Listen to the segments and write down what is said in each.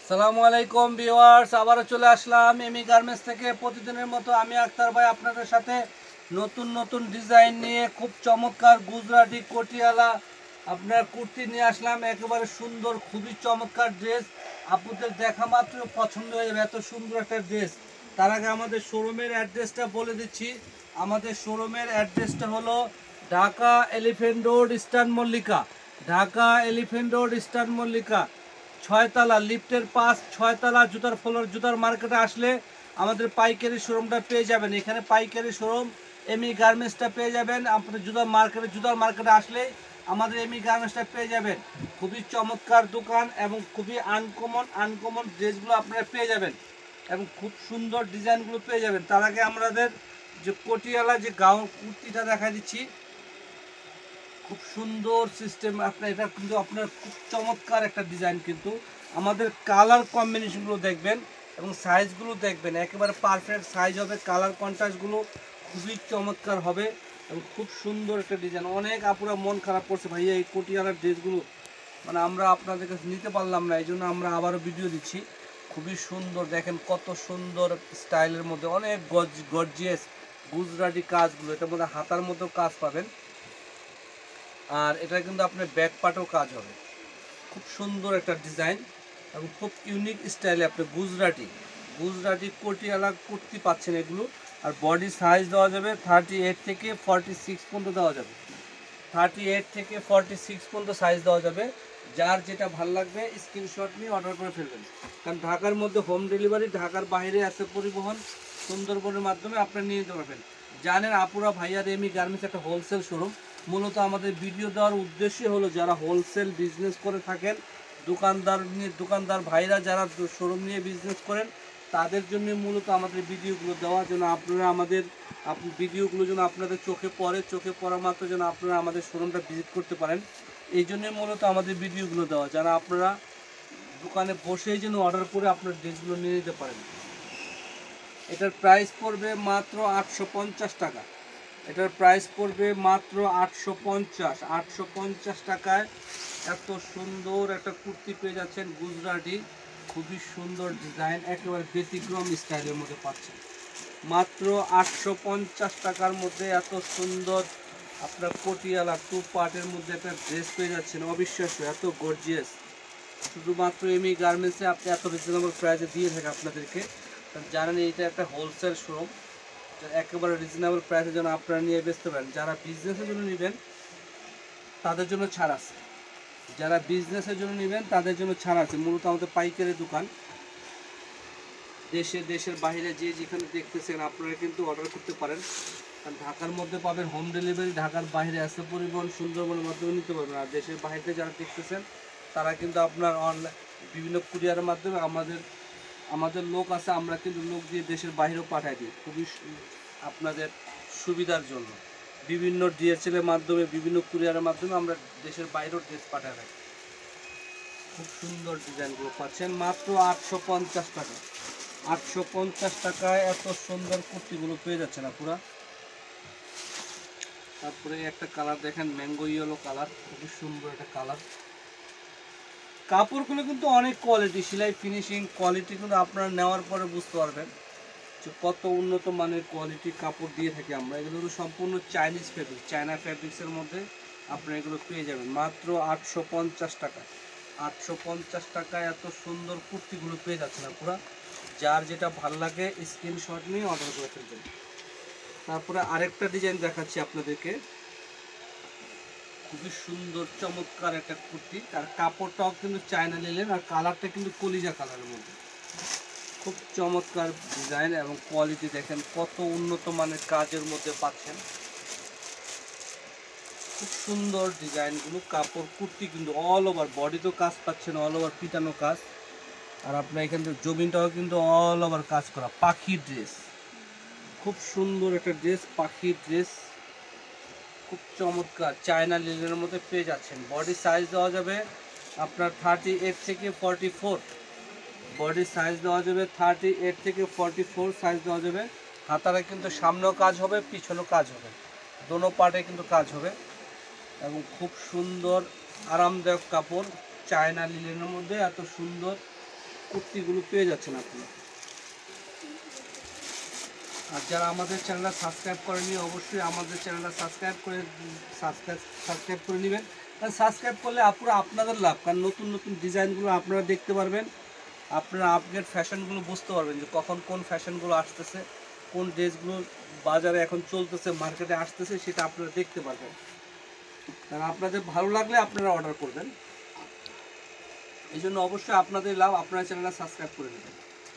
সালামু আলাইকুম ভিউয়ার্স, আবারও চলে আসলাম এমি গার্মেন্টস থেকে। প্রতিদিনের মতো আমি আক্তার ভাই আপনাদের সাথে নতুন নতুন ডিজাইন নিয়ে খুব চমৎকার গুজরাটি কোটিয়ালা আপনার কুর্তি নিয়ে আসলাম। একেবারে সুন্দর, খুবই চমৎকার ড্রেস, আপনাদের দেখা মাত্র পছন্দ হয়ে যাবে, এত সুন্দর একটা ড্রেস। তার আগে আমাদের শোরুমের অ্যাড্রেসটা বলে দিচ্ছি। আমাদের শোরুমের অ্যাড্রেসটা হলো Dhaka elephant road, eastern Mallika. Dhaka elephant road, eastern Mallika, ছয়তলা, লিফটের পাশ, ছয়তলা, জুতার ফ্লোর, জুতার মার্কেটে আসলে আমাদের পাইকারি শোরুমটা পেয়ে যাবেন। এখানে পাইকারি শোরুম এমি গার্মেন্টসটা পেয়ে যাবেন। আপনার জুতার মার্কেটে আসলে আমাদের এমি গার্মেন্টসটা পেয়ে যাবেন। খুবই চমৎকার দোকান এবং খুবই আনকমন ড্রেসগুলো আপনারা পেয়ে যাবেন এবং খুব সুন্দর ডিজাইনগুলো পেয়ে যাবেন। তার আগে আমাদের যে কোটিয়ালা যে গাউন কুর্তিটা দেখা দিচ্ছি, খুব সুন্দর সিস্টেম। আপনার এটা কিন্তু আপনার খুব চমৎকার একটা ডিজাইন, কিন্তু আমাদের কালার কম্বিনেশনগুলো দেখবেন এবং সাইজগুলো দেখবেন, একেবারে পারফেক্ট সাইজ হবে। কালার কন্ট্রাস্টগুলো খুবই চমৎকার হবে এবং খুব সুন্দর একটা ডিজাইন। অনেক আপুরা মন খারাপ করছে, ভাইয়া এই কোটিয়ালার ড্রেসগুলো মানে আমরা আপনাদের কাছে নিতে পারলাম না, এই জন্য আমরা আবারও ভিডিও দিচ্ছি। খুবই সুন্দর, দেখেন কত সুন্দর স্টাইলের মধ্যে অনেক গর্জিয়াস গুজরাটি কাজগুলো। এটার মধ্যে হাতার মতো কাজ পাবেন, আর এটা কিন্তু আপনার ব্যাক পার্টও কাজ হবে। খুব সুন্দর একটা ডিজাইন এবং খুব ইউনিক স্টাইলে আপনি গুজরাটি কোটিয়ালা কুর্তি পাচ্ছেন এগুলো। আর বডি সাইজ দেওয়া যাবে 38 থেকে 46 পর্যন্ত দেওয়া যাবে। 38 থেকে 46 পর্যন্ত সাইজ দেওয়া যাবে। যার যেটা ভালো লাগবে স্ক্রিনশট নিয়ে অর্ডার করে ফেলবেন। কারণ ঢাকার মধ্যে হোম ডেলিভারি, ঢাকার বাইরে আছে পরিবহন, সুন্দরবনের মাধ্যমে আপনারা নিয়ে যেতে পারবেন। জানেন আপুরা ভাইয়ার এমি গার্মেন্টস একটা হোলসেল শোরুম। মূলত আমাদের ভিডিও দেওয়ার উদ্দেশ্য হলো যারা হোলসেল বিজনেস করে থাকেন, দোকানদার ভাইরা যারা শোরুম নিয়ে বিজনেস করেন, তাদের জন্য মূলত আমাদের ভিডিওগুলো দেওয়া, যেন আপনারা ভিডিওগুলো যেন আপনাদের চোখে পড়া মাত্র যেন আপনারা আমাদের শোরুমটা ভিজিট করতে পারেন। এই জন্যই মূলত আমাদের ভিডিওগুলো দেওয়া, যারা আপনারা দোকানে বসেই যেন অর্ডার করে আপনার ড্রেসগুলো নিয়ে নিতে পারেন। এটার প্রাইস পড়বে মাত্র 850 টাকা। এটার প্রাইস পড়বে মাত্র 850 টাকায় এত সুন্দর একটা কুর্তি পেয়ে যাচ্ছেন গুজরাটি। খুবই সুন্দর ডিজাইন, একেবারে ব্যতিক্রম স্টাইলের মধ্যে পাচ্ছেন মাত্র 850 টাকার মধ্যে। এত সুন্দর আপনার কোটিয়ালা টু পার্টের মধ্যে একটা ড্রেস পেয়ে যাচ্ছেন, অবিশ্বাস্য, এত গর্জিয়াস। শুধুমাত্র এমি গার্মেন্টসে আপনি এত রিজনেবল প্রাইসে দিয়ে থাকে আপনাদেরকে। জানেন এটা একটা হোলসেল শোরুম, একেবারে রিজনেবল প্রাইসে যেন আপনারা নিয়ে বেচতে পারেন। যারা বিজনেসের জন্য নেবেন তাদের জন্য ছাড় আছে, মূলত আমাদের পাইকারি দোকান। দেশের বাইরে যে যেখানে দেখতেছেন আপনারা কিন্তু অর্ডার করতে পারেন। কারণ ঢাকার মধ্যে পাবেন হোম ডেলিভারি, ঢাকার বাইরে আসতে পরিবহন, সুন্দরবনের মাধ্যমে নিতে পারবেন। আর দেশের বাইরে যারা দেখতেছেন তারা কিন্তু আপনার অনলাইন বিভিন্ন কুরিয়ারের মাধ্যমে আমাদের লোক আছে, আমরা কিন্তু লোক দিয়ে দেশের বাইরেও পাঠাই দিই, খুবই আপনাদের সুবিধার জন্য। বিভিন্ন ডিএচএলের মাধ্যমে, বিভিন্ন কুরিয়ারের মাধ্যমে আমরা দেশের বাইরেও ড্রেস পাঠাই থাকি। খুব সুন্দর ডিজাইনগুলো পাচ্ছেন মাত্র 850 টাকা। 850 টাকায় এত সুন্দর কুর্তিগুলো পেয়ে যাচ্ছে না পুরা। তারপরে একটা কালার দেখেন, ম্যাঙ্গো ইয়েলো কালার, খুবই সুন্দর একটা কালার। কাপড়গুলো কিন্তু অনেক কোয়ালিটি, সেলাই ফিনিশিং কোয়ালিটি কিন্তু আপনারা নেওয়ার পরে বুঝতে পারবেন যে কত উন্নত মানের কোয়ালিটি কাপড় দিয়ে থাকি আমরা। এগুলো সম্পূর্ণ চাইনিজ ফেব্রিক, চায়না ফেব্রিক্সের মধ্যে আপনারা এগুলো পেয়ে যাবেন মাত্র 850 টাকা। 850 টাকায় এত সুন্দর কুর্তিগুলো পেয়ে যাচ্ছে না পুরা। যার যেটা ভালো লাগে স্ক্রিনশট নিয়ে অর্ডার করে ফেলবেন। তারপরে আরেকটা ডিজাইন দেখাচ্ছি আপনাদেরকে, খুবই সুন্দর চমৎকার একটা কুর্তি। আর কাপড়টাও কিন্তু চায়না লিলেন, আর কালারটা কিন্তু কলিজা কালারের মধ্যে। খুব চমৎকার ডিজাইন এবং কোয়ালিটি দেখেন কত উন্নত মানের কাজের মধ্যে পাচ্ছেন। খুব সুন্দর ডিজাইনগুলো, কাপড় কুর্তি কিন্তু অল ওভার বডিতেও কাজ পাচ্ছেন, অল ওভার পিটানো কাজ। আর আপনার এখান থেকে জমিনটাও কিন্তু অল ওভার কাজ করা। পাখির ড্রেস, খুব সুন্দর একটা ড্রেস, পাখির ড্রেস, খুব চমৎকার চায়না লিলেনের মধ্যে পেয়ে যাচ্ছেন। বডি সাইজ দেওয়া যাবে আপনার 38 থেকে 44, বডি সাইজ দেওয়া যাবে 38 থেকে 44 সাইজ দেওয়া যাবে। হাতারে কিন্তু সামনেও কাজ হবে, পিছনেও কাজ হবে, দোনো পার্টে কিন্তু কাজ হবে এবং খুব সুন্দর আরামদায়ক কাপড় চায়না লিলেনের মধ্যে এত সুন্দর কুর্তিগুলো পেয়ে যাচ্ছেন আপনারা। আর যারা আমাদের চ্যানেলটা সাবস্ক্রাইব করেনি অবশ্যই আমাদের চ্যানেলটা সাবস্ক্রাইব করে নেবেন। কারণ সাবস্ক্রাইব করলে পুরো আপনাদের লাভ, কারণ নতুন নতুন ডিজাইনগুলো আপনারা দেখতে পারবেন, আপনারা আপডেট ফ্যাশনগুলো বুঝতে পারবেন যে কখন কোন ফ্যাশনগুলো আসতেছে, কোন ড্রেসগুলো বাজারে এখন চলতেছে, মার্কেটে আসতেছে, সেটা আপনারা দেখতে পারবেন। কারণ আপনাদের ভালো লাগলে আপনারা অর্ডার করবেন। এই জন্য অবশ্যই আপনাদের লাভ, আপনারা চ্যানেলটা সাবস্ক্রাইব করে নেবেন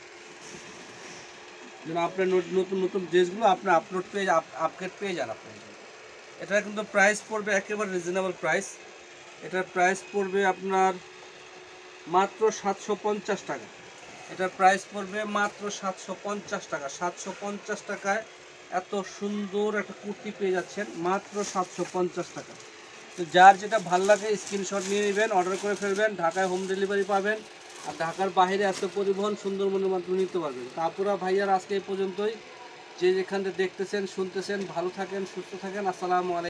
যেন আপনার নতুন নতুন ড্রেসগুলো আপনার আপডেট পেয়ে যান আপনার। এটার কিন্তু প্রাইস পড়বে একেবারে রিজনেবল প্রাইস। এটার প্রাইস পড়বে আপনার মাত্র 750 টাকা। এটার প্রাইস পড়বে মাত্র 750 টাকা। 750 টাকায় এত সুন্দর একটা কুর্তি পেয়ে যাচ্ছেন মাত্র 750 টাকা। তো যার যেটা ভালো লাগে স্ক্রিনশট নিয়ে নেবেন, অর্ডার করে ফেলবেন। ঢাকায় হোম ডেলিভারি পাবেন, আর ঢাকার বাইরে এত পরিবহন সুন্দরবনের মাধ্যমে নিতে পারবেন। কাপুরা ভাইয়ার আজকে এই পর্যন্তই। যে যেখান থেকে দেখতেছেন শুনতেছেন ভালো থাকেন, সুস্থ থাকেন। আসসালামু আলাইকুম।